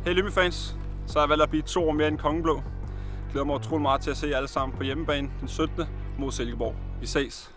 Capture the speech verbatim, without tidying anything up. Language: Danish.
Hey Lyngby-fans, så har jeg valgt at blive to år mere end Kongeblå. Jeg glæder mig utrolig meget til at se jer alle sammen på hjemmebane den syttende mod Silkeborg. Vi ses!